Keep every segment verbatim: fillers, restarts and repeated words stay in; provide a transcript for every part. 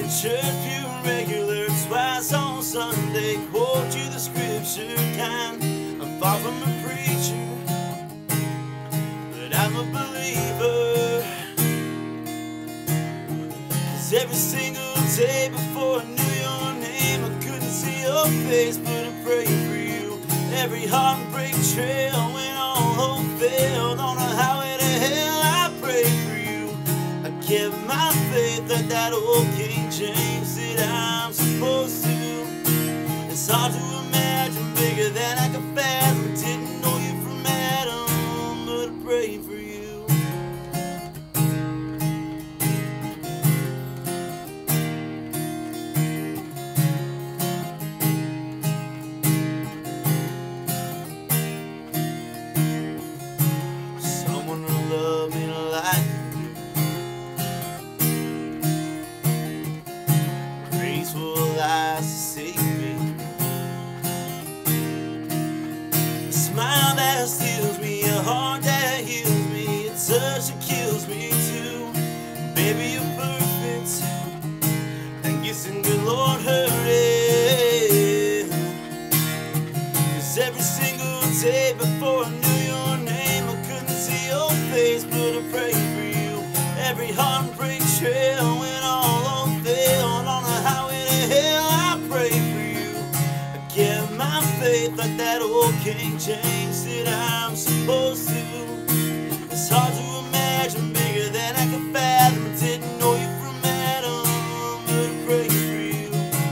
church pew regular, twice on Sunday, quote you the scripture kind. I'm far from a preacher, but I'm a believer. 'Cause every single day before I knew your name, I couldn't see your face, but I prayed for you. Every heartbreak trail when all hope failed, on a highway to hell I prayed for you. I kept my faith like that old King James said I'm supposed to. It's hard to imagine bigger than I could fathom. Didn't know you from Adam, but I prayed for you. Someone to love me like graceful eyes to save me, a smile that steals me, a heart that heals me, a touch that kills me too. Baby, you're perfect, and kissing good Lord hurt it. 'Cause every single day before I knew your name, I couldn't see your face, but I prayed for you. Every heartbreak trail when all hope failed, on a highway to hell I prayed for you. I kept my faith like that old King James said I'm supposed to. It's hard to imagine bigger than I could fathom. I didn't know you from Adam, but I prayed for you.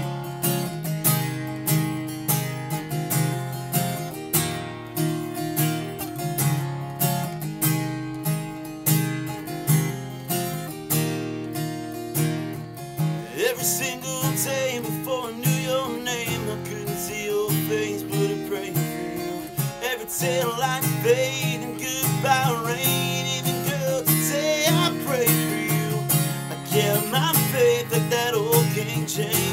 Every single day before I knew your name, I couldn't see your face, but I prayed for you. Every tail light fade and goodbye rain, even girl today I prayed for you. I kept my faith like that old King James